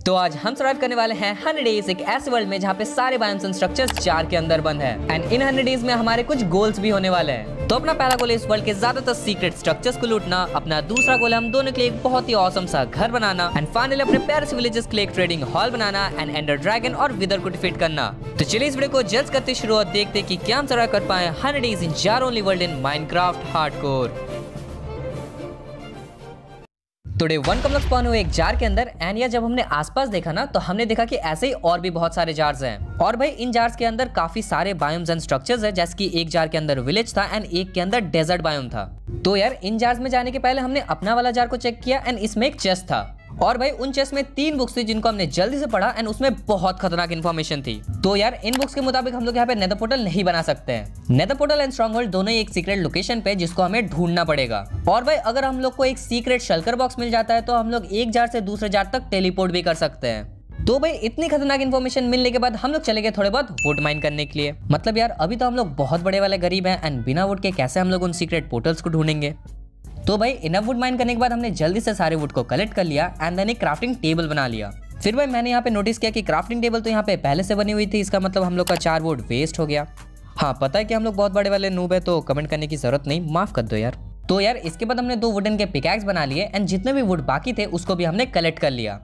तो आज हम सर्वाइव करने वाले हैं 100 डेज एक ऐसे वर्ल्ड में जहाँ पे सारे बायोम्स एंड स्ट्रक्चर्स जार के अंदर बंद है एंड इन 100 डेज में हमारे कुछ गोल्स भी होने वाले हैं। तो अपना पहला गोल है इस वर्ल्ड के ज्यादातर सीक्रेट स्ट्रक्चर्स को लूटना। अपना दूसरा गोल है हम दोनों के लिए एक बहुत ही ऑसम सा घर बनाना एंड फाइनली अपने प्यारे से विलेजेस के लिए एक ट्रेडिंग हॉल बनाना एंड एंडर ड्रैगन और विदर को डिफीट करना। तो चलिए इस वीडियो को जल्द करते शुरुआत देखते कि क्या हम सर्वाइव कर पाए 100 days in jar only world in Minecraft hardcore. तो डे 1 कब स्पॉन हुए एक जार के अंदर एंड या जब हमने आसपास देखा ना तो हमने देखा कि ऐसे ही और भी बहुत सारे जार्स हैं और भाई इन जार्स के अंदर काफी सारे बायोम्स एंड स्ट्रक्चर्स है, जैसे कि एक जार के अंदर विलेज था एंड एक के अंदर डेजर्ट बायोम था। तो यार इन जार्स में जाने के पहले हमने अपना वाला जार को चेक किया एंड इसमें एक चेस्ट था और भाई उन चेस्ट में 3 बुक्स थी जिनको हमने जल्दी से पढ़ा एंड उसमें बहुत खतरनाक इन्फॉर्मेशन थी। तो यार इन बुक्स के मुताबिक हम लोग यहाँ पे नेदर पोर्टल नहीं बना सकते हैं। नेदर पोर्टल एंड स्ट्रॉन्गहोल्ड दोनों ही एक सीक्रेट लोकेशन पे जिसको हमें ढूंढना पड़ेगा। और भाई अगर हम लोग को एक सीक्रेट शल्कर बॉक्स मिल जाता है तो हम लोग एक जार से दूसरे जार तक टेलीपोर्ट भी कर सकते हैं। तो भाई इतनी खतरनाक इन्फॉर्मेशन मिलने के बाद हम लोग चले गए थोड़े बहुत वुड माइन करने के लिए। मतलब यार अभी तो हम लोग बहुत बड़े वाले गरीब हैं एंड बिना वुड के कैसे हम लोग उन सीक्रेट पोर्टल्स को ढूंढेंगे। तो भाई इनफ वुड माइन करने के बाद हमने जल्दी से सारे वुड को कलेक्ट कर लिया एंड देन एक क्राफ्टिंग टेबल बना लिया। फिर भाई मैंने यहाँ पे नोटिस किया कि क्राफ्टिंग टेबल तो यहाँ पे पहले से बनी हुई थी, इसका मतलब हम लोग का 4 वुड वेस्ट हो गया। हाँ पता है कि हम लोग बहुत बड़े वाले नूब है तो कमेंट करने की जरूरत नहीं, माफ कर दो यार। तो यार इसके बाद हमने 2 वुडन के पिकैक्स बना लिए एंड जितने भी वुड बाकी थे उसको भी हमने कलेक्ट कर लिया।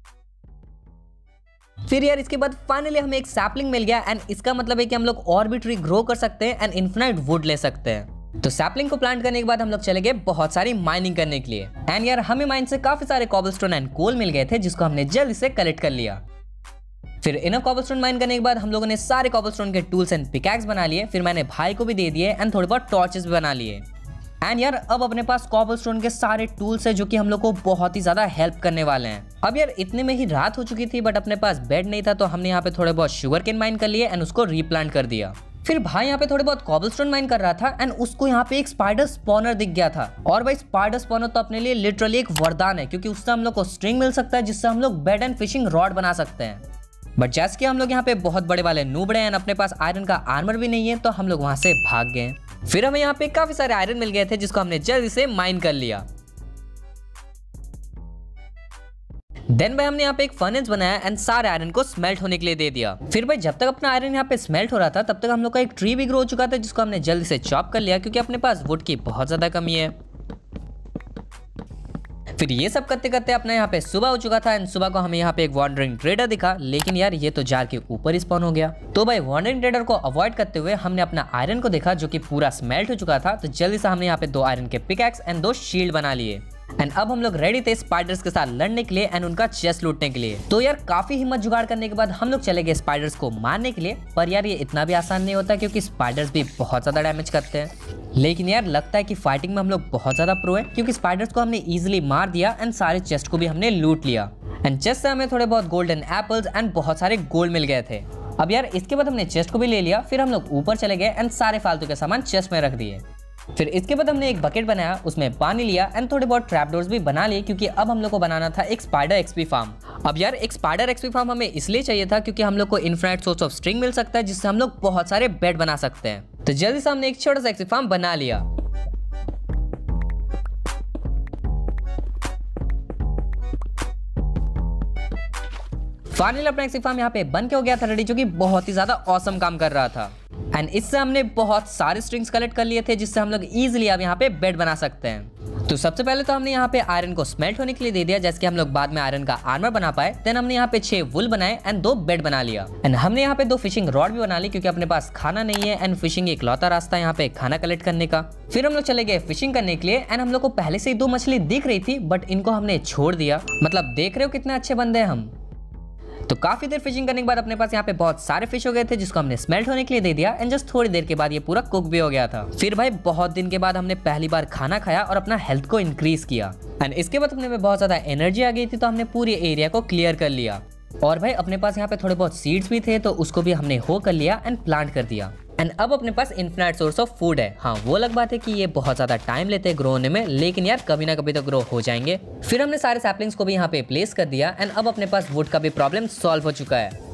फिर यार इसके बाद फाइनली हमें एक सैपलिंग मिल गया एंड इसका मतलब है कि हम लोग और भी ट्री ग्रो कर सकते हैं एंड इन्फिनाइट वुड ले सकते हैं। तो सैपलिंग को प्लांट करने के बाद हम लोग चले गए बहुत सारी माइनिंग करने के लिए एंड यार हमें माइन से काफी सारे कॉबलस्टोन एंड कोल मिल गए थे जिसको हमने जल्दी से कलेक्ट कर लिया। फिर इनफ कॉबलस्टोन माइन करने के बाद हम लोगों ने सारे कॉबलस्टोन के टूल्स एंड पिकैक्स बना लिए। फिर मैंने भाई को भी दे दिए एंड थोड़े बहुत टॉर्चेस भी बना लिए एंड यार अब अपने पास कॉबलस्टोन के सारे टूल्स है जो कि हम लोग को बहुत ही ज्यादा हेल्प करने वाले हैं। अब यार इतने में ही रात हो चुकी थी बट अपने पास बेड नहीं था तो हमने यहाँ पे थोड़े बहुत शुगर केन माइन कर लिए एंड उसको रीप्लांट कर दिया। फिर भाई यहाँ पे थोड़े बहुत कॉबलस्टोन माइन कर रहा था एंड उसको यहाँ पे एक स्पाइडर स्पॉनर दिख गया था। और भाई स्पाइडर स्पॉनर तो अपने लिए लिटरली एक वरदान है क्योंकि उससे हम लोग को स्ट्रिंग मिल सकता है जिससे हम लोग बेड एंड फिशिंग रॉड बना सकते हैं। बट जैसे कि हम लोग यहाँ पे बहुत बड़े वाले नूबड़े हैं, अपने पास आयरन का आर्मर भी नहीं है तो हम लोग वहां से भाग गए। फिर हमें यहाँ पे काफी सारे आयरन मिल गए थे जिसको हमने जल्दी से माइन कर लिया। देन भाई हमने यहाँ पे एक फर्नेस बनाया एंड सारे आयरन को स्मेल्ट होने के लिए दे दिया। फिर भाई जब तक अपना आयरन यहाँ पे स्मेल्ट हो रहा था तब तक हम लोग का एक ट्री भी ग्रो हो चुका था जिसको हमने जल्दी से चॉप कर लिया क्योंकि अपने पास वुड की बहुत ज्यादा कमी है। फिर ये सब करते करते अपना यहाँ पे सुबह हो चुका था एंड सुबह को हमें यहाँ पे एक वॉन्डरिंग ट्रेडर दिखा, लेकिन यार ये तो जार के ऊपर ही स्पॉन हो गया। तो भाई वॉन्डरिंग ट्रेडर को अवॉइड करते हुए हमने अपना आयरन को देखा जो कि पूरा स्मेल्ट हो चुका था। तो जल्दी से हमने यहाँ पे 2 आयरन के पिकैक्स एंड 2 शील्ड बना लिए एंड अब हम लोग रेडी थे स्पाइडर्स के साथ लड़ने के लिए एंड उनका चेस्ट लूटने के लिए। तो यार काफी हिम्मत जुगाड़ करने के बाद हम लोग चले गए स्पाइडर्स को मारने के लिए। पर यार ये इतना भी आसान नहीं होता क्योंकि स्पाइडर्स भी बहुत ज्यादा डैमेज करते हैं। लेकिन यार लगता है कि फाइटिंग में हम लोग बहुत ज्यादा प्रो है क्योंकि स्पाइडर्स को हमने इजीली मार दिया एंड सारे चेस्ट को भी हमने लूट लिया एंड चेस्ट से हमें थोड़े बहुत गोल्डन एप्पल्स एंड बहुत सारे गोल्ड मिल गए थे। अब यार इसके बाद हमने चेस्ट को भी ले लिया। फिर हम लोग ऊपर चले गए एंड सारे फालतू के सामान चेस्ट में रख दिए। फिर इसके बाद हमने एक बकेट बनाया, उसमें पानी लिया एंड थोड़े बहुत ट्रैप डोर्स भी बना लिए क्योंकि अब हम लोग को बनाना था एक स्पाइडर एक्सपी फार्म। अब यार एक स्पाइडर एक्सपी फार्म हमें इसलिए चाहिए था क्योंकि हम लोग को इनफिनिट सोर्स ऑफ स्ट्रिंग मिल सकता है जिससे हम लोग बहुत सारे बेड बना सकते हैं। तो जल्दी से हमने एक छोटा सा एक्सपी फार्म बना लिया। फाइनली अपना एक्सपी फार्म यहाँ पे बन के हो गया था रेडी, जो कि बहुत ही ज्यादा ऑसम काम कर रहा था एंड इससे हमने बहुत सारे स्ट्रिंग्स कलेक्ट कर लिए थे जिससे हम लोग इजीली अब यहाँ पे बेड बना सकते हैं। तो सबसे पहले तो हमने यहाँ पे आयरन को स्मेल्ट होने के लिए दे दिया जैसे कि हम लोग बाद में आयरन का आर्मर बना पाए। देन हमने यहाँ पे 6 वुल बनाए एंड 2 बेड बना लिया एंड हमने यहाँ पे 2 फिशिंग रॉड भी बना ली क्योंकि अपने पास खाना नहीं है एंड फिशिंग एक लौता रास्ता यहाँ पे खाना कलेक्ट करने का। फिर हम लोग चले गए फिशिंग करने के लिए एंड हम लोग को पहले से ही 2 मछली दिख रही थी बट इनको हमने छोड़ दिया। मतलब देख रहे हो कितने अच्छे बंदे हैं हम। तो काफी देर फिशिंग करने के बाद अपने पास यहाँ पे बहुत सारे फिश हो गए थे जिसको हमने स्मेल्ट होने के लिए दे दिया एंड जस्ट थोड़ी देर के बाद ये पूरा कुक भी हो गया था। फिर भाई बहुत दिन के बाद हमने पहली बार खाना खाया और अपना हेल्थ को इंक्रीज किया एंड इसके बाद अपने में बहुत ज्यादा एनर्जी आ गई थी तो हमने पूरे एरिया को क्लियर कर लिया। और भाई अपने पास यहाँ पे थोड़े बहुत सीड्स भी थे तो उसको भी हमने हो कर लिया एंड प्लांट कर दिया एंड अब अपने पास इन्फिनिट सोर्स ऑफ फूड है। हाँ वो अलग बात है कि ये बहुत ज्यादा टाइम लेते हैं ग्रो होने में, लेकिन यार कभी ना कभी तो ग्रो हो जाएंगे। फिर हमने सारे सैपलिंग्स को भी यहाँ पे प्लेस कर दिया एंड अब अपने पास वुड का भी प्रॉब्लम सॉल्व हो चुका है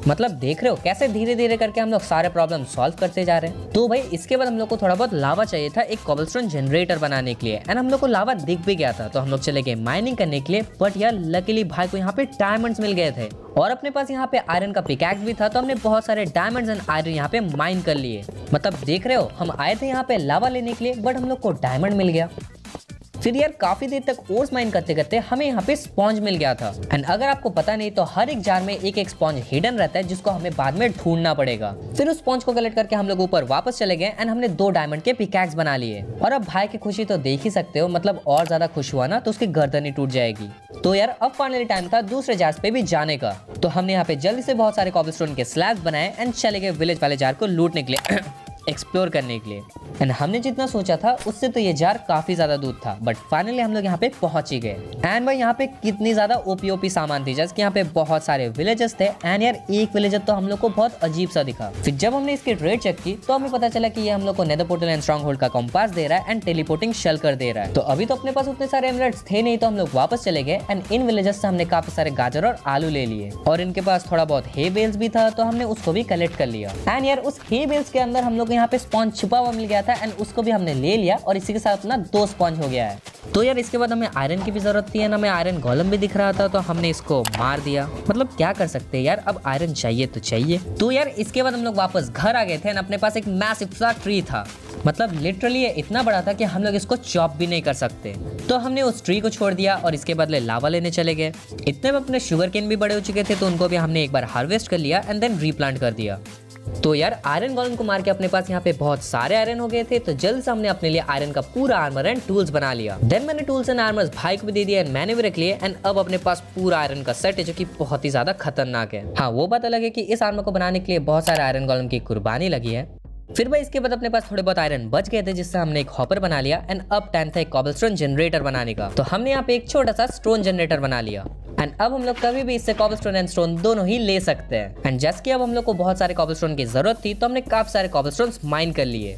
मतलब देख रहे हो कैसे धीरे धीरे करके हम लोग सारे प्रॉब्लम सॉल्व करते जा रहे हैं। तो भाई इसके बाद हम लोग को थोड़ा बहुत लावा चाहिए था एक कॉबलस्टोन जनरेटर बनाने के लिए, एंड हम लोग को लावा दिख भी गया था। तो हम लोग चले गए माइनिंग करने के लिए, बट यार लकीली भाई को यहाँ पे डायमंड्स मिल गए थे और अपने पास यहाँ पे आयरन का पिकैक्स भी था। तो हमने बहुत सारे डायमंड्स एंड आयरन यहाँ पे माइन कर लिए। मतलब देख रहे हो हम आए थे यहाँ पे लावा लेने के लिए, बट हम लोग को डायमंड मिल गया। फिर यार काफी देर तक ओर्स माइन करते करते हमें यहाँ पे स्पॉन्ज मिल गया था। एंड अगर आपको पता नहीं तो हर एक जार में एक एक स्पॉन्ज हिडन रहता है जिसको हमें बाद में ढूंढना पड़ेगा। फिर उस स्पॉन्ज को कलेक्ट करके हम लोग ऊपर वापस चले गए एंड हमने 2 डायमंड के पिकैक्स बना लिए। और अब भाई की खुशी तो देख ही सकते हो, मतलब और ज्यादा खुश हुआ ना तो उसकी गर्दन ही टूट जाएगी। तो यार अब फाइनली टाइम था दूसरे जार्स पे भी जाने का। तो हमने यहाँ पे जल्दी से बहुत सारे कॉबलस्टोन के स्लैब्स बनाए एंड चले गए विलेज वाले जार को लूटने के लिए एक्सप्लोर करने के लिए। एंड हमने जितना सोचा था उससे तो ये जार काफी ज्यादा दूर था, बट फाइनली हम लोग यहाँ पे पहुंच ही गए। एंड भाई यहाँ पे कितनी ज्यादा ओपी सामान थी, जैसे कि यहाँ पे बहुत सारे विलेजेस थे। एंड यार एक विलेजर तो हम लोग को बहुत अजीब सा दिखा। फिर जब हमने इसकी ट्रेड चेक की तो हमें पता चला कि ये हम लोग को nether portal and stronghold का कंपास दे रहा है एंड टेलीपोर्टिंग शेल कर दे रहा है। तो अभी तो अपने पास उतने सारे एमराल्ड्स थे नहीं, तो हम लोग वापस चले गए एंड इन विलेजर्स से हमने काफी सारे गाजर और आलू ले लिए। और इनके पास थोड़ा बहुत हे बेल्स भी था, तो हमने उसको भी कलेक्ट कर लिया। एंड यार उस हे बेल्स के अंदर हम लोग यहाँ पे स्पॉन्ज छुपा हुआ मिल गया था एंड उसको भी हमने ले लिया और इसी के साथ अपना 2 स्पॉन्ज हो गया है। तो यार इसके बाद हमें आयरन की भी जरूरत थी ना, हमें आयरन गोलम भी दिख रहा था, तो हमने इसको मार दिया। मतलब क्या कर सकते हैं यार, अब आयरन चाहिए तो चाहिए। तो यार इसके बाद हम लोग वापस घर आ गए थे, अपने पास एक मैसिव सा ट्री था। मतलब लिटरली ये इतना बड़ा था कि हम लोग इसको चॉप भी नहीं कर सकते। तो हमने उस ट्री को छोड़ दिया और इसके बदले लावा लेने चले गए। इतने में अपने शुगर केन भी बड़े हो चुके थे, तो उनको भी हमने एक बार हार्वेस्ट कर लिया एंड देन रीप्लांट कर दिया। तो यार आयरन गोलम को मार के अपने पास यहाँ पे बहुत सारे आयरन हो गए थे। तो जल्द से हमने अपने लिए आयरन का पूरा आर्मर एंड टूल्स बना लिया। देन मैंने टूल्स एंड आर्मर्स भाई को भी दे दिया एंड मैंने भी रख लिए। एंड अब अपने पास पूरा आयरन का सेट है जो कि बहुत ही ज्यादा खतरनाक है। हाँ वो बात अलग है कि इस आर्मर को बनाने के लिए बहुत सारे आयरन गोलम की कुर्बानी लगी है। फिर भाई इसके बाद अपने पास थोड़े बहुत आयरन बच गए थे, जिससे हमने एक हॉपर बना लिया। एंड अब टाइम था एक कॉबलस्टोन जनरेटर बनाने का। तो हमने यहाँ पे एक छोटा सा स्टोन जनरेटर बना लिया एंड अब हम लोग कभी भी इससे कॉबलस्टोन एंड स्टोन दोनों ही ले सकते हैं। एंड जैसे कि अब हम लोग को बहुत सारे कॉबलस्टोन की जरूरत थी, तो हमने काफी सारे कॉबलस्टोन माइन कर लिए।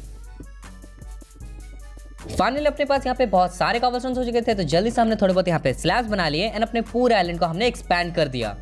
फाइनली अपने पास यहाँ पे बहुत सारे कॉबलस्टोन हो चुके थे, तो जल्दी से हमने थोड़े बहुत यहाँ पे स्लैब्स बना लिए एंड अपने पूरे आइलैंड को हमने एक्सपैंड कर दिया।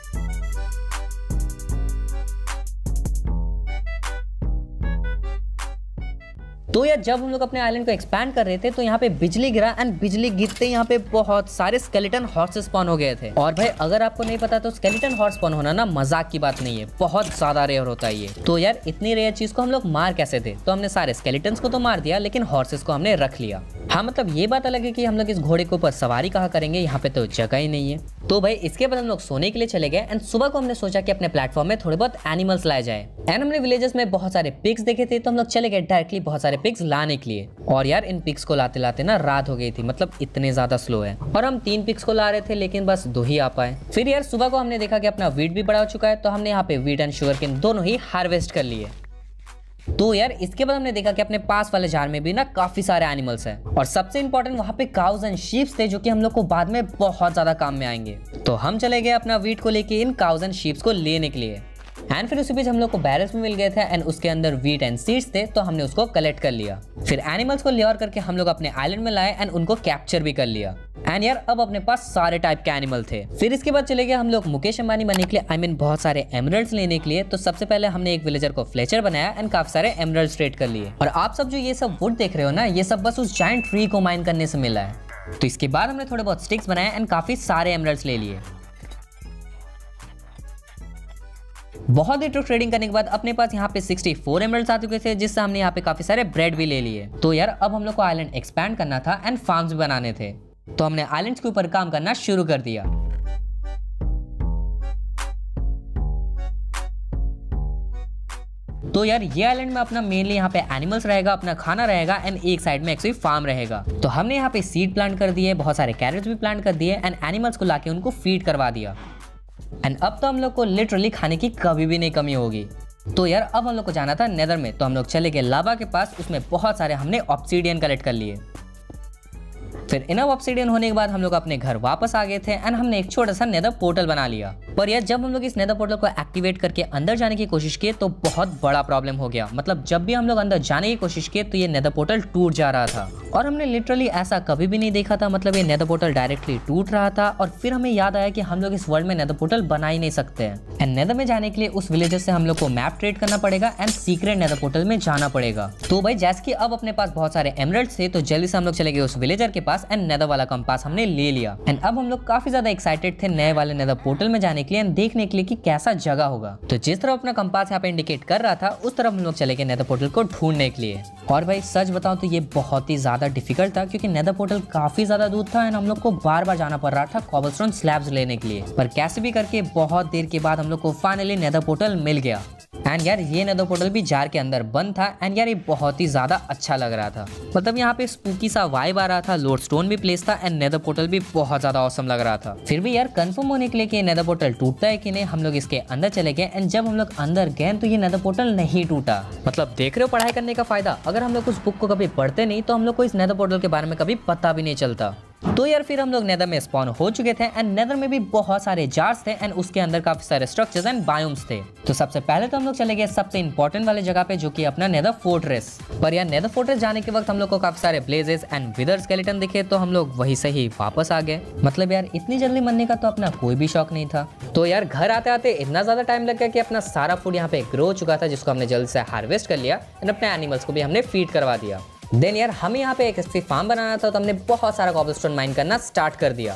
तो यार जब हम लोग अपने आइलैंड को एक्सपैंड कर रहे थे, तो यहाँ पे बिजली गिरा एंड बिजली गिरते यहाँ पे बहुत सारे स्केलेटन हॉर्सेस स्पॉन हो गए थे। और भाई अगर आपको नहीं पता तो स्केलेटन हॉर्स स्पॉन होना ना मजाक की बात नहीं है, बहुत ज्यादा रेयर होता है ये। तो यार इतनी रेयर चीज को हम लोग मार कैसे थे? तो हमने सारे स्केलेटन्स को तो मार दिया, लेकिन हॉर्सेस को हमने रख लिया। हाँ मतलब ये बात अलग है कि हम लोग इस घोड़े के ऊपर सवारी कहाँ करेंगे, यहाँ पे तो जगह ही नहीं है। तो भाई इसके बाद हम लोग सोने के लिए चले गए एंड सुबह को हमने सोचा कि अपने प्लेटफॉर्म में थोड़े बहुत एनिमल्स लाए जाए। एंड हमने विलेजेस में बहुत सारे पिग्स देखे थे, तो हम लोग चले गए डायरेक्टली बहुत सारे पिग्स लाने के लिए। और यार इन पिग्स को लाते लाते ना रात हो गई थी, मतलब इतने ज्यादा स्लो है। और हम 3 पिग्स को ला रहे थे, लेकिन बस 2 ही आ पाए। फिर यार सुबह को हमने देखा कि अपना वीट भी बड़ा हो चुका है, तो हमने यहाँ पे वीट एंड शुगर केन दोनों ही हार्वेस्ट कर लिए। तो यार इसके बाद हमने देखा कि अपने पास वाले जार में भी ना काफी सारे एनिमल्स हैं, और सबसे इंपॉर्टेंट वहां पे काउज एंड शीप्स थे, जो कि हम लोग को बाद में बहुत ज्यादा काम में आएंगे। तो हम चले गए अपना वीट को लेके इन काउज एंड शीप्स को लेने के लिए। एंड फिर उसी बीच हम लोग को बैरल्स भी मिल गए थे एंड उसके अंदर वीट एंड सीड्स थे, तो हमने उसको कलेक्ट कर लिया। फिर एनिमल्स को लेयर करके हम लोग अपने आइलैंड में लाए एंड उनको कैप्चर भी कर लिया। एंड यार अब अपने पास सारे टाइप के एनिमल थे। फिर इसके बाद चले गए हम लोग मुकेश अंबानी बनने के लिए, बहुत सारे एमरल्ड्स लेने के लिए। तो सबसे पहले हमने एक विलेजर को फ्लेचर बनाया एंड काफी सारे एमरल्ड्स ट्रेड कर लिए। और आप सब जो ये सब वुड देख रहे हो ना, ये सब बस उस जायंट ट्री को माइन करने से मिला है। तो इसके बाद हमने थोड़े बहुत स्टिक्स बनाए एंड काफी सारे एमरल्ड्स ले लिए। बहुत देर तक ट्रेडिंग करने के बाद अपने पास यहाँ पे 64 एमरल्ड्स आ चुके थे, जिससे हमने यहाँ पे काफी सारे ब्रेड भी ले लिए। तो यार अब हम लोग को आइलैंड एक्सपैंड करना था एंड फार्म्स भी बनाने थे, तो हमने आइलैंड्स के ऊपर काम करना शुरू कर दिया। तो यार ये आइलैंड में अपना मेनली यहाँ पे एनिमल्स रहेगा, अपना खाना रहेगा एंड एक साइड में एक्चुअली फार्म रहेगा। तो हमने यहाँ पे सीड प्लांट कर दिए, बहुत सारे कैरेट्स भी प्लांट कर दिए एंड एनिमल्स को लाके उनको फीड करवा दिया। एंड अब तो हम लोग को लिटरली खाने की कभी भी नहीं कमी होगी। तो यार अब हम लोग को जाना था नेदर में, तो हम लोग चले गए लावा के पास। उसमें बहुत सारे हमने ऑब्सीडियन कलेक्ट कर लिए। फिर इनफ ऑब्सीडियन होने के बाद हम लोग अपने घर वापस आ गए थे एंड हमने एक छोटा सा नेदर पोर्टल बना लिया। पर यार जब हम लोग इस नेदर पोर्टल को एक्टिवेट करके अंदर जाने की कोशिश किए तो बहुत बड़ा प्रॉब्लम हो गया। मतलब जब भी हम लोग अंदर जाने की कोशिश किए तो ये नेदर पोर्टल टूट जा रहा था और हमने लिटरली ऐसा कभी भी नहीं देखा था। मतलब ये नेदर पोर्टल डायरेक्टली टूट रहा था और फिर हमें याद आया कि हम लोग इस वर्ल्ड में नेदर पोर्टल बना ही नहीं सकते हैं। एंड नेदर में जाने के लिए उस विलेजर से हम लोग को मैप ट्रेड करना पड़ेगा एंड सीक्रेट नेदर पोर्टल में जाना पड़ेगा। तो भाई जैसे कि अब अपने पास बहुत सारे एमरल्ड्स थे तो जल्दी से हम लोग चले गए उस विलेजर के पास एंड नेदर वाला कंपास हमने ले लिया। एंड अब हम लोग काफी ज्यादा एक्साइटेड थे नए वाले नेदर पोर्टल में जाने के लिए एंड देखने के लिए कि कैसा जगह होगा। तो जिस तरफ अपना कंपास यहाँ पे इंडिकेट कर रहा था उस तरफ हम लोग चले गए नेदर पोर्टल को ढूंढने के लिए। और भाई सच बताऊं तो ये बहुत ही ज्यादा डिफिकल्ट था क्योंकि नेदर पोर्टल काफी ज्यादा दूर था एंड हम लोग को बार बार जाना पड़ रहा था कॉबलस्टोन स्लैब्स लेने के लिए। पर कैसे भी करके बहुत देर के बाद हम लोग को फाइनली नेदर पोर्टल मिल गया। एंड यार ये नेदर पोर्टल भी जार के अंदर बंद था एंड यार ये बहुत ही ज्यादा अच्छा लग रहा था। मतलब यहाँ पे स्पूकी सा वाइब आ रहा था, लोड स्टोन भी प्लेस था एंड नेदर पोर्टल भी बहुत ज्यादा ऑसम लग रहा था। फिर भी यार कंफर्म होने के लिए कि नेदर पोर्टल टूटता है कि नहीं हम लोग इसके अंदर चले गए एंड जब हम लोग अंदर गए तो ये नेदर पोर्टल नहीं टूटा। मतलब देख रहे हो पढ़ाई करने का फायदा। अगर हम लोग उस बुक को कभी पढ़ते नहीं तो हम लोग को इस नेदर पोर्टल के बारे में कभी पता भी नहीं चलता। तो यार फिर हम लोग नेदर में स्पॉन हो चुके थे एंड नेदर में भी बहुत सारे जार्स थे एंड उसके अंदर काफी सारे स्ट्रक्चर्स एंड बायोम्स थे। तो सबसे पहले तो हम लोग चले गए सबसे इंपॉर्टेंट वाले जगह पे जो कि अपना नेदर फोर्ट्रेस। पर यार नेदर फोर्ट्रेस जाने के वक्त हम लोग को काफी सारे ब्लेजेस एंड विदर स्केलेटन दिखे तो हम लोग वही से ही वापस आ गए। मतलब यार इतनी जल्दी मरने का तो अपना कोई भी शौक नहीं था। तो यार घर आते आते इतना ज्यादा टाइम लग गया कि अपना सारा फूड यहाँ पे ग्रो हो चुका था जिसको हमने जल्दी से हार्वेस्ट कर लिया एंड अपने एनिमल्स को भी हमने फीड करवा दिया। देन यार हमें यहाँ पे एक स्पेसिफिक फार्म बनाना था तो हमने बहुत सारा कॉबलस्टोन माइन करना स्टार्ट कर दिया।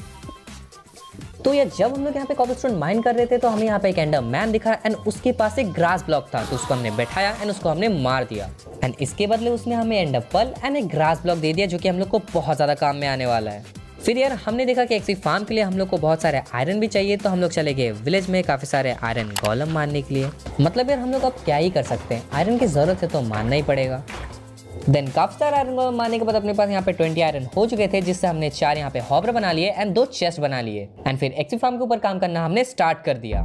तो यार जब हम लोग यहाँ पे कॉबलस्टोन माइन कर रहे थे तो हमें यहाँ पे एक एंडर मैन दिखा एंड उसके पास एक ग्रास ब्लॉक था तो उसको हमने बैठाया एंड उसको हमने मार दिया एंड इसके बदले उसने हमें एंडर पर्ल एंड एक ग्रास ब्लॉक दे दिया जो कि हम लोग को बहुत ज्यादा काम में आने वाला है। फिर यार हमने देखा कि एक फार्म के लिए हम लोग को बहुत सारे आयरन भी चाहिए तो हम लोग चले गए विलेज में काफी सारे आयरन गोलम मारने के लिए। मतलब यार हम लोग अब क्या ही कर सकते हैं, आयरन की जरूरत है तो मानना ही पड़ेगा। देन काफी सारे आयरन मारने के बाद अपने पास यहाँ पे 20 आयरन हो चुके थे जिससे हमने 4 यहाँ पे हॉबर बना लिए एंड 2 चेस्ट बना लिए एंड फिर एक्सी फार्म के ऊपर काम करना हमने स्टार्ट कर दिया।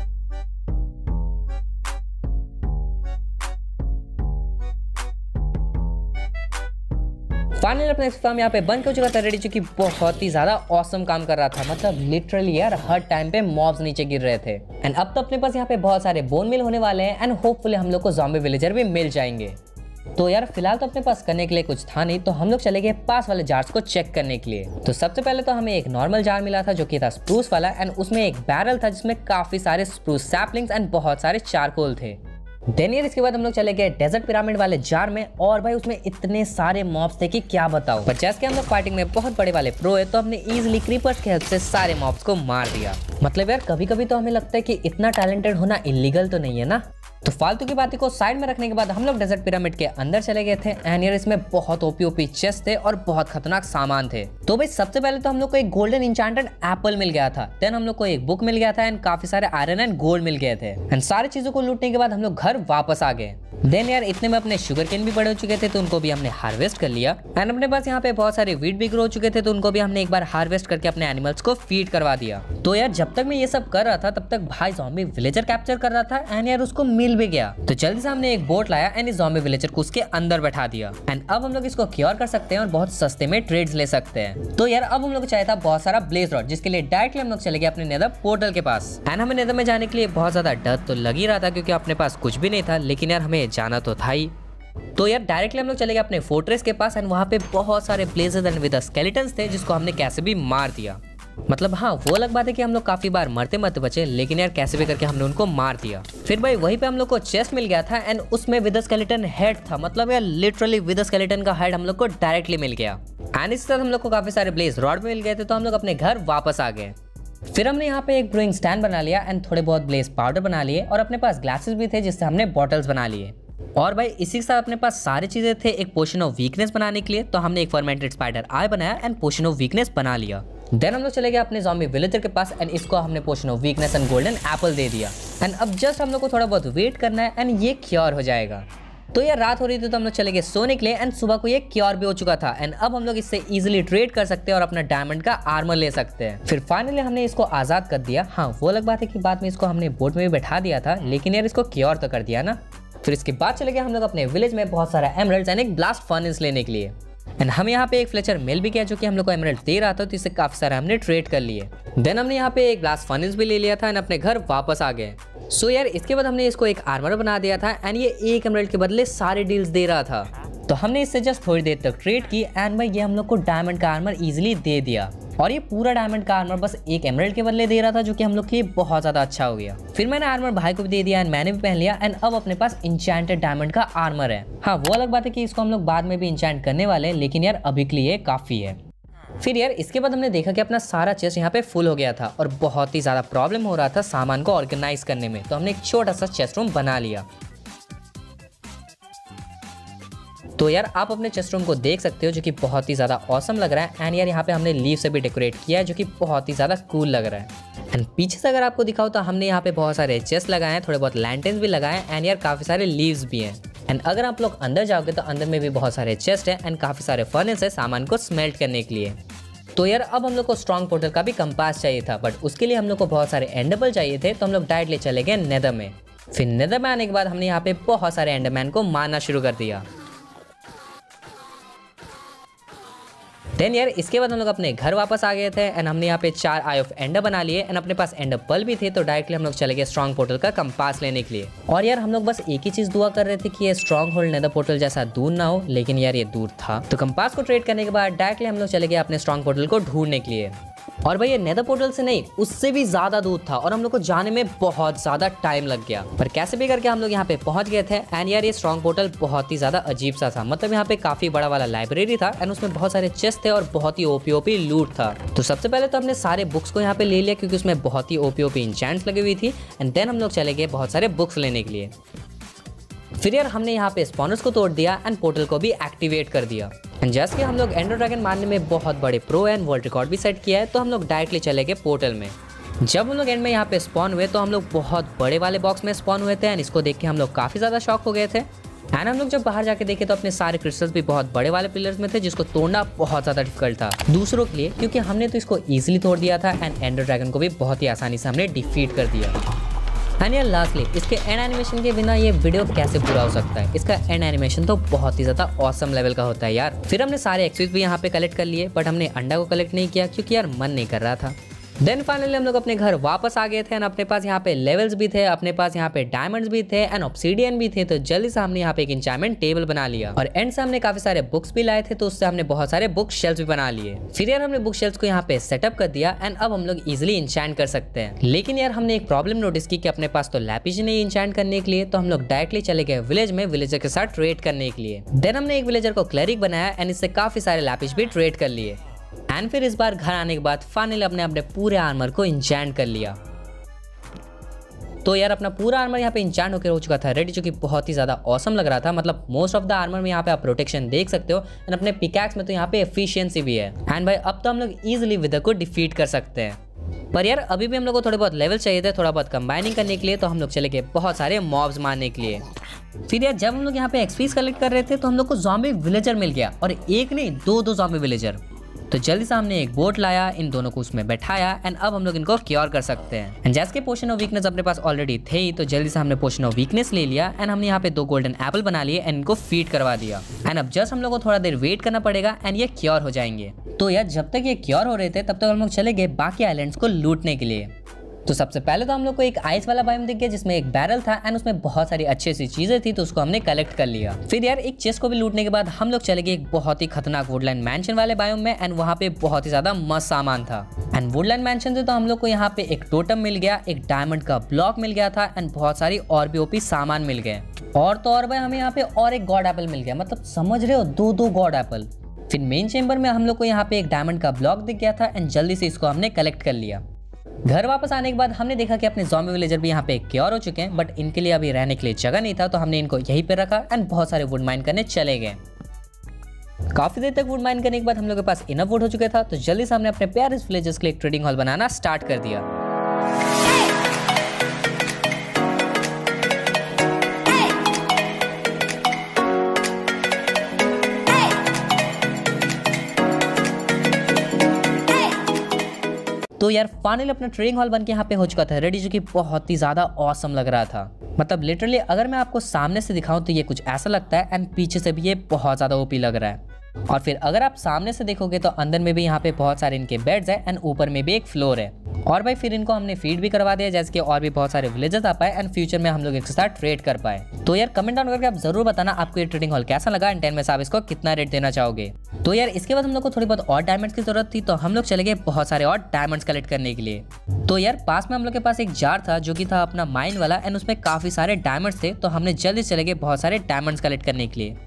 फाइनली अपना फार्म यहाँ पे बंद हो चुका था रेडी, जो कि बहुत ही ज्यादा ऑसम काम कर रहा था। मतलब लिटरली यार हर टाइम पे मॉब्स नीचे गिर रहे थे एंड अब तो अपने पास यहाँ पे बहुत सारे बोन मिल होने वाले हैं एंड होपफुली हम लोग को ज़ॉम्बी विलेजर भी मिल जाएंगे। तो यार फिलहाल तो अपने पास करने के लिए कुछ था नहीं तो हम लोग चले गए पास वाले जार्स को चेक करने के लिए। तो सबसे पहले तो हमें एक नॉर्मल जार मिला था जो कि था स्प्रूस वाला एंड उसमें एक बैरल था जिसमें काफी सारे स्प्रूस सैपलिंग्स एंड बहुत सारे चारकोल थे। देन यार इसके बाद हम लोग चले गए डेजर्ट पिरामिड वाले जार में और भाई उसमें इतने सारे मॉब्स थे कि क्या बताओ। पर जैसे कि हम लोग फाइटिंग में बहुत बड़े वाले प्रो है तो हमने इजीली क्रीपर्स की हेल्प से सारे मॉब्स को मार दिया। मतलब यार कभी कभी तो हमें लगता है कि इतना टैलेंटेड होना इलीगल तो नहीं है ना। तो फालतू की बातें को साइड में रखने के बाद हम लोग डेजर्ट पिरामिड के अंदर चले गए थे एंड यार इसमें बहुत ओपी चेस्ट थे और बहुत खतरनाक सामान थे। तो भाई सबसे पहले तो हम लोग को एक गोल्डन इंचांटेड एप्पल मिल गया था, देन हम लोग को एक बुक मिल गया था एंड काफी सारे आयरन एंड गोल्ड मिल गए थे एंड सारी चीजों को लूटने के बाद हम लोग घर वापस आ गए। देन यार इतने में अपने शुगर केन भी बड़े हो चुके थे तो उनको भी हमने हार्वेस्ट कर लिया एंड अपने पास यहाँ पे बहुत सारे वीट भी ग्रो हो चुके थे तो उनको भी हमने एक बार हार्वेस्ट करके अपने एनिमल्स को फीड करवा दिया। तो यार जब तक मैं ये सब कर रहा था तब तक भाई ज़ॉम्बी विलेजर कैप्चर कर रहा था एंड यार उसको मिल भी गया। तो जल्दी से हमने एक बोट लाया एंड इस ज़ॉम्बी विलेजर को उसके अंदर बैठा दिया एंड अब हम लोग इसको क्योर कर सकते हैं और बहुत सस्ते में ट्रेड्स ले सकते हैं। तो यार अब हम लोग चाहिए था बहुत सारा ब्लेज रॉड जिसके लिए डायरेक्टली हम लोग चले गए अपने नेदर पोर्टल के पास एंड हमें नेदर में जाने के लिए बहुत ज्यादा डर तो लग ही रहा था क्योंकि अपने पास कुछ भी नहीं था, लेकिन यार हमें जाना तो था ही। तो यार डायरेक्टली हम लोग चले गए अपने फोर्ट्रेस के पास एंड वहाँ पे बहुत सारे ब्लेजेस एंड विद स्केलेटन्स थे जिसको हमने कैसे भी मार दिया। मतलब हाँ वो अलग बात है कि हम लोग काफी बार मरते मरते बचे, लेकिन यार कैसे भी करके हमने उनको मार दिया। फिर भाई वहीं पे हम लोग को चेस्ट मिल गया था एंड उसमें विद स्केलेटन हेड था। मतलब यार लिटरली विद स्केलेटन का हेड हम लोग को डायरेक्टली मिल गया एंड इसके साथ हम लोग को काफी सारे ब्लेज रॉड मिल गए थे तो हम लोग अपने घर वापस आ गए। फिर हमने यहाँ पे एक ब्रूइंग स्टैंड बना लिया एंड थोड़े बहुत ब्लेज पाउडर बना लिए और अपने पास ग्लासेस भी थे जिससे हमने बॉटल्स बना लिए। और भाई इसी के साथ अपने पास सारी चीजें थे एक पोशन ऑफ वीकनेस बनाने के लिए, तो हमने एक फर्मेंटेड स्पाइडर आई बनाया एंड पोशन ऑफ वीकनेस बना लिया। देन हम लोग चले गए अपने ज़ॉम्बी विलेजर के पास एंड इसको हमने potion of weakness and golden apple दे दिया एंड अब जस्ट हम लोग को थोड़ा बहुत वेट करना है एंड ये क्योर हो जाएगा। तो यार रात हो रही थी तो हम लोग चले गए सोने के लिए एंड सुबह को ये क्योर भी हो चुका था एंड अब हम लोग इससे इजीली ट्रेड कर सकते हैं और अपना डायमंड का आर्मर ले सकते हैं। फिर फाइनली हमने इसको आजाद कर दिया। हाँ वो अलग बात है कि बाद में इसको हमने बोट में भी बैठा दिया था, लेकिन यार इसको क्योर तो कर दिया ना। फिर इसके बाद चले गए हम लोग अपने विलेज में बहुत सारा एमरल्ड्स एंड एक ब्लास्ट फर्नेस लेने के लिए एंड हम यहाँ पे एक फ्लेचर मिल भी किया जो कि हम लोग को एमराल्ड दे रहा था, तो इससे काफी सारा हमने ट्रेड कर लिए। देन हमने यहाँ पे एक ब्लास्ट फर्नेस भी ले लिया था एंड अपने घर वापस आ गए। सो यार इसके बाद हमने इसको एक आर्मर बना दिया था एंड ये एक एमराल्ड के बदले सारे डील्स दे रहा था, तो हमने इससे जस्ट थोड़ी देर तक ट्रेड की एंड भाई ये हम लोग को डायमंड का आर्मर इजीली दे दिया। और ये पूरा डायमंड का आर्मर बस एक एमराल्ड के बदले दे रहा था, जो कि हम लोग के लिए बहुत ज्यादा अच्छा हो गया। फिर मैंने आर्मर भाई को भी दे दिया एंड मैंने भी पहन लिया एंड अब अपने पास इंचेंटेड डायमंड का आर्मर है। हाँ वो अलग बात है कि इसको हम लोग बाद में भी इंचेंट करने वाले हैं, लेकिन यार अभी के लिए काफी है। फिर यार इसके बाद हमने देखा कि अपना सारा चेस्ट यहाँ पे फुल हो गया था और बहुत ही ज्यादा प्रॉब्लम हो रहा था सामान को ऑर्गेनाइज करने में, तो हमने एक छोटा सा चेस्ट रूम बना लिया। तो यार आप अपने चेस्ट रूम को देख सकते हो जो कि बहुत ही ज़्यादा ऑसम लग रहा है एंड यार यहाँ पे हमने लीव से भी डेकोरेट किया है जो कि बहुत ही ज़्यादा कूल लग रहा है। एंड पीछे से अगर आपको दिखाओ तो हमने यहाँ पे बहुत सारे चेस्ट लगाए हैं, थोड़े बहुत लैंटर्न्स भी लगाए हैं एंड यार काफ़ी सारे लीव्स भी हैं। एंड अगर आप लोग अंदर जाओगे तो अंदर में भी बहुत सारे चेस्ट है एंड काफ़ी सारे फर्नेस है सामान को स्मेल्ट करने के लिए। तो यार अब हम लोग को स्ट्रॉन्ग पोर्टल का भी कंपास चाहिए था, बट उसके लिए हम लोग को बहुत सारे एंडरपर्ल चाहिए थे, तो हम लोग डायरेक्टली चले गए नेदर में। फिर नेदर में आने के बाद हमने यहाँ पे बहुत सारे एंडरमैन को मारना शुरू कर दिया। देन यार इसके बाद हम लोग अपने घर वापस आ गए थे एंड हमने यहाँ पे 4 आई ऑफ एंडर बना लिए एंड अपने पास एंडर पर्ल भी थे, तो डायरेक्टली हम लोग चले गए स्ट्रॉन्ग पोर्टल का कंपास लेने के लिए। और यार हम लोग बस एक ही चीज दुआ कर रहे थे कि ये स्ट्रॉन्ग होल्ड नेदर पोर्टल जैसा दूर ना हो, लेकिन यार ये दूर था। तो कंपास को ट्रेड करने के बाद डायरेक्टली हम लोग चले गए अपने स्ट्रॉन्ग पोर्टल को ढूंढने के लिए। और भाई ये नेदर पोर्टल से नहीं उससे भी ज्यादा दूर था और हम लोग को जाने में बहुत ज्यादा टाइम लग गया, पर कैसे भी करके हम लोग यहाँ पे पहुंच गए थे। एंड यार ये स्ट्रॉन्ग पोर्टल बहुत ही ज्यादा अजीब सा था, मतलब यहाँ पे काफी बड़ा वाला लाइब्रेरी था एंड उसमें बहुत सारे चेस्ट थे और बहुत ही ओपी लूट था। तो सबसे पहले तो हमने सारे बुक्स को यहाँ पे ले लिया क्योंकि उसमें बहुत ही ओपी इंचेंट्स लगी हुई थी एंड देन हम लोग चले गए बहुत सारे बुक्स लेने के लिए। फिर यार हमने यहाँ पे स्पॉनर्स को तोड़ दिया एंड पोर्टल को भी एक्टिवेट कर दिया। एंड जैसे कि हम लोग एंडर ड्रैगन मारने में बहुत बड़े प्रो एंड वर्ल्ड रिकॉर्ड भी सेट किया है, तो हम लोग डायरेक्टली चले गए पोर्टल में। जब हम लोग एंड में यहाँ पे स्पॉन हुए तो हम लोग बहुत बड़े वाले बॉक्स में स्पॉन हुए थे एंड इसको देख के हम लोग काफी ज्यादा शॉक हो गए थे। एंड हम लोग जब बाहर जाके देखे तो अपने सारे क्रिस्टल्स भी बहुत बड़े वाले पिलर्स में थे, जिसको तोड़ना बहुत ज्यादा डिफिकल्ट था दूसरों के लिए, क्योंकि हमने तो इसको इजीली तोड़ दिया था एंड एंडर ड्रैगन को भी बहुत ही आसानी से हमने डिफीट कर दिया। एंड यार लास्टली इसके एंड एनिमेशन के बिना ये वीडियो कैसे पूरा हो सकता है। इसका एंड एनिमेशन तो बहुत ही ज्यादा ऑसम लेवल का होता है यार। फिर हमने सारे एक्सपीज भी यहाँ पे कलेक्ट कर लिए, बट हमने अंडा को कलेक्ट नहीं किया क्योंकि यार मन नहीं कर रहा था। देन फाइनली हम लोग अपने घर वापस आ गए थे एंड अपने पास यहाँ पे लेवल्स भी थे, अपने पास यहाँ पे डायमंड्स भी थे एंड ऑब्सीडियन भी थे, तो जल्दी से हमने यहाँ पे एक इंचार्टमेंट टेबल बना लिया। और एंड से हमने काफी सारे बुक्स भी लाए थे, तो उससे हमने बहुत सारे बुक शेल्फ्स भी बना लिए। फिर यार हमने बुक शेल्फ्स को यहाँ पे सेटअप कर दिया एंड अब हम लोग इजिली इंचैंट कर सकते हैं। लेकिन यार हमने एक प्रॉब्लम नोटिस की कि अपने पास तो लैपिस नहीं इंचैंट करने के लिए, तो हम लोग डायरेक्टली चले गए विलेज में विलेजर के साथ ट्रेड करने के लिए। देन हमने एक विलेजर को क्लेरिक बनाया एंड इससे काफी सारे लैपिस भी ट्रेड कर लिए। एंड फिर इस बार घर आने के बाद फाइनली अपने पूरे आर्मर को इंचैंट कर लिया। तो यार अपना पूरा आर्मर यहाँ पे इंचैंट होकर हो चुका था रेडी, जो कि बहुत ही ज्यादा ऑसम लग रहा था। मतलब मोस्ट ऑफ द आर्मर में यहाँ पे आप प्रोटेक्शन देख सकते हो एंड अपने पिकैक्स में तो यहाँ पे एफिशिएंसी भी है। एंड भाई अब तो हम लोग इजिली विदर को डिफीट कर सकते हैं। पर यार अभी भी हम लोग को थोड़े बहुत लेवल चाहिए थे, थोड़ा बहुत कंबाइनिंग करने के लिए, तो हम लोग चले गए बहुत सारे मॉब्स मारने के लिए। फिर यार जब हम लोग यहाँ पे एक्सपीज कलेक्ट कर रहे थे तो हम लोग को ज़ॉम्बी विलेजर मिल गया, और एक नहीं दो ज़ॉम्बी विलेजर। तो जल्दी से हमने एक बोट लाया, इन दोनों को उसमें बैठाया एंड अब हम लोग इनको क्योर कर सकते हैं। एंड जैसे कि पोशन ऑफ वीकनेस अपने पास ऑलरेडी थे ही, तो जल्दी से हमने पोशन ऑफ वीकनेस ले लिया एंड हमने यहाँ पे 2 गोल्डन एप्पल बना लिए एंड इनको फीड करवा दिया। एंड अब जस्ट हम लोग को थोड़ा देर वेट करना पड़ेगा एंड ये क्योर हो जाएंगे। तो यार जब तक ये क्योर हो रहे थे तब तक हम लोग चले गए बाकी आइलैंड्स को लूटने के लिए। तो सबसे पहले तो हम लोग को एक आइस वाला बायोम दिख गया जिसमें एक बैरल था एंड उसमें बहुत सारी अच्छी सी चीजें थी, तो उसको हमने कलेक्ट कर लिया। फिर यार एक चेस्ट को भी लूटने के बाद हम लोग चले गए एक बहुत ही खतरनाक वुडलैंड मैंशन वाले बायोम में एंड वहाँ पे बहुत ही ज्यादा मस्त सामान था। एंड वुडलैंड मैंशन से तो हम लोग को यहाँ पे एक टोटम मिल गया, एक डायमंड का ब्लॉक मिल गया था एंड बहुत सारी और भी ओपी सामान मिल गए। और तो और भाई हमें यहाँ पे और एक गॉड एप्पल मिल गया, मतलब समझ रहे हो 2 गॉड एप्पल। फिर मेन चेंबर में हम लोग को यहाँ पे एक डायमंड का ब्लॉक दिख गया था एंड जल्दी से इसको हमने कलेक्ट कर लिया। घर वापस आने के बाद हमने देखा कि अपने ज़ॉम्बी विलेजर भी यहाँ पे क्योर हो चुके हैं, बट इनके लिए अभी रहने के लिए जगह नहीं था, तो हमने इनको यहीं पे रखा एंड बहुत सारे वुड माइन करने चले गए। काफी देर तक वुड माइन करने के बाद हम लोग के पास इनफ वुड हो चुका था, तो जल्दी से हमने अपने प्यारे विलेजर्स के लिए एक ट्रेडिंग हॉल बनाना स्टार्ट कर दिया। तो यार फाइनली अपना ट्रेडिंग हॉल बन के यहाँ पे हो चुका था रेडी, जो कि बहुत ही ज्यादा ऑसम लग रहा था। मतलब लिटरली अगर मैं आपको सामने से दिखाऊं तो ये कुछ ऐसा लगता है एंड पीछे से भी ये बहुत ज्यादा ओपी लग रहा है। और फिर अगर आप सामने से देखोगे तो अंदर में भी यहाँ पे बहुत सारे इनके बेड्स है एंड ऊपर में भी एक फ्लोर है। और भाई फिर इनको हमने फीड भी करवा दिया जैसे कि और भी बहुत सारे विलेजेस आ पाए एंड फ्यूचर में हम लोग एक साथ ट्रेड कर पाए। तो यार कमेंट डाउन करके आप जरूर बताना आपको ये ट्रेडिंग हॉल कैसा लगा एंड 10 में से आप इसको कितना रेट देना चाहोगे। तो यार इसके बाद हम लोग को थोड़ी बहुत और डायमंड्स की जरूरत थी तो हम लोग चले गए बहुत सारे और डायमंड्स कलेक्ट करने के लिए। तो यार पास में हम लोग के पास एक जार था जो कि था अपना माइन वाला एंड उसमें काफी सारे डायमंड्स थे, तो हमने जल्दी चले गए बहुत सारे डायमंड्स कलेक्ट करने के लिए।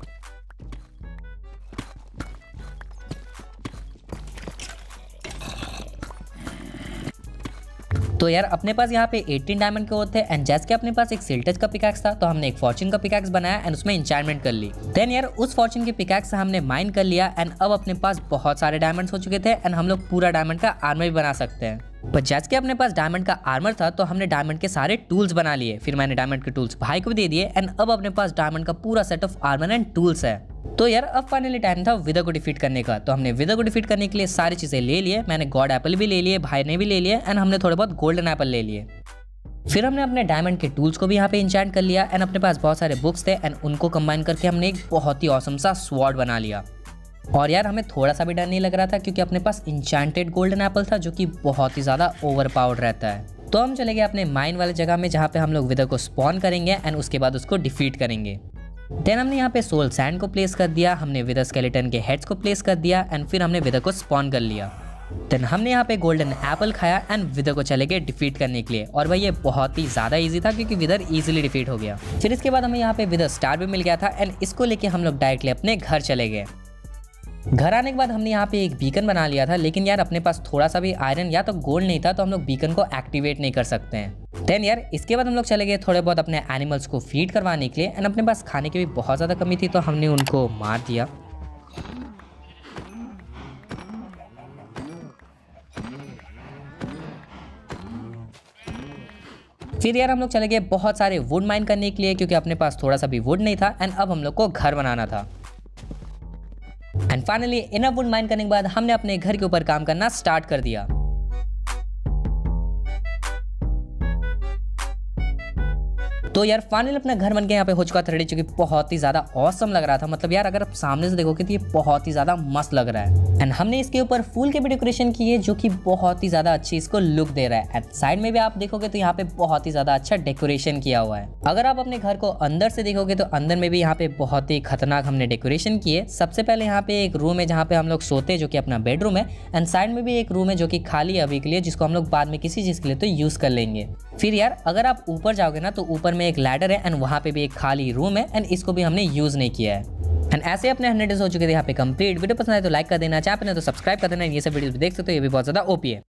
तो यार अपने पास यहाँ पे 18 डायमंड के वो थे एंड जैसे कि अपने पास एक सिल्टस का पिकैक्स था तो हमने एक फॉर्च्यून का पिकैक्स बनाया एंड उसमें इंचैंटमेंट कर ली। देन यार उस फॉर्च्यून के पिकैक्स से हमने माइन कर लिया एंड अब अपने पास बहुत सारे डायमंड्स हो चुके थे एंड हम लोग पूरा डायमंड का आर्मर भी बना सकते हैं। पर जैसे कि अपने पास डायमंड का आर्मर था तो हमने डायमंड के सारे टूल्स बना लिए, फिर मैंने डायमंड के टूल्स भाई को भी दे दिए एंड अब अपने पास डायमंड का पूरा set of armour and tools है। तो यार अब फाइनली टाइम था विदर को डिफीट करने का। तो हमने विदर को डिफीट करने के लिए सारी चीजें ले लिए, मैंने गॉड एप्पल भी ले लिए, भाई ने भी ले लिए एंड हमने थोड़े बहुत गोल्डन एप्पल ले लिए। फिर हमने अपने डायमंड के टूल्स को भी यहाँ पे इंचैंट कर लिया एंड अपने पास बहुत सारे बुक्स थे एंड उनको कंबाइन करके हमने एक बहुत ही ऑसम सा स्वॉर्ड बना लिया। और यार हमें थोड़ा सा भी डर नहीं लग रहा था क्योंकि अपने पास इंचैंटेड गोल्डन एप्पल था जो कि बहुत ही ज़्यादा ओवर पावर्ड रहता है। तो हम चले गए अपने माइन वाले जगह में जहाँ पे हम लोग विदर को स्पॉन करेंगे एंड उसके बाद उसको डिफीट करेंगे। देन हमने यहाँ पे सोल सैंड को प्लेस कर दिया, हमने विदर स्केलेटन के हेड्स को प्लेस कर दिया एंड फिर हमने विदर को स्पॉन कर लिया। देन हमने यहाँ पे गोल्डन एप्पल खाया एंड विदर को चले गए डिफीट करने के लिए। और भाई ये बहुत ही ज़्यादा इजी था क्योंकि विदर इजीली डिफीट हो गया। फिर इसके बाद हमें यहाँ पे विदर स्टार भी मिल गया था एंड इसको लेके हम लोग डायरेक्टली अपने घर चले गए। घर आने के बाद हमने यहाँ पे एक बीकन बना लिया था, लेकिन यार अपने पास थोड़ा सा भी आयरन या तो गोल्ड नहीं था तो हम लोग बीकन को एक्टिवेट नहीं कर सकते हैं। देन यार इसके बाद हम लोग चले गए थोड़े बहुत अपने एनिमल्स को फीड करवाने के लिए एंड अपने पास खाने की भी बहुत ज़्यादा कमी थी तो हमने उनको मार दिया। फिर यार हम लोग चले गए बहुत सारे वुड माइन करने के लिए क्योंकि अपने पास थोड़ा सा भी वुड नहीं था एंड अब हम लोग को घर बनाना था। And finally enough wood mine करने के बाद हमने अपने घर के ऊपर काम करना स्टार्ट कर दिया। तो यार फाइनली अपना घर बनके यहाँ पे हो चुका था रेडी, जो कि बहुत ही ज्यादा ऑसम लग रहा था। मतलब यार अगर आप सामने से देखोगे तो ये बहुत ही ज्यादा मस्त लग रहा है एंड हमने इसके ऊपर फूल के भी डेकोरेशन की है जो कि बहुत ही ज्यादा अच्छी इसको लुक दे रहा है। एंड साइड में भी आप देखोगे तो यहाँ पे बहुत ही ज्यादा अच्छा डेकोरेशन किया हुआ है। अगर आप अपने घर को अंदर से देखोगे तो अंदर में भी यहाँ पे बहुत ही खतरनाक हमने डेकोरेशन की है। सबसे पहले यहाँ पे एक रूम है जहाँ पे हम लोग सोते हैं जो कि अपना बेडरूम है एंड साइड में भी एक रूम है जो कि खाली है अभी के लिए, जिसको हम लोग बाद में किसी चीज के लिए तो यूज कर लेंगे। फिर यार अगर आप ऊपर जाओगे ना तो ऊपर में एक लैडर है एंड वहाँ पे भी एक खाली रूम है एंड इसको भी हमने यूज नहीं किया है। एंड ऐसे अपने 100 डेज हो चुके थे यहाँ पे कंप्लीट। वीडियो पसंद आए तो लाइक कर देना, चाहे तो सब्सक्राइब कर देना। ये सब वीडियो भी देख सकते हो, ये भी बहुत ज्यादा ओपी है।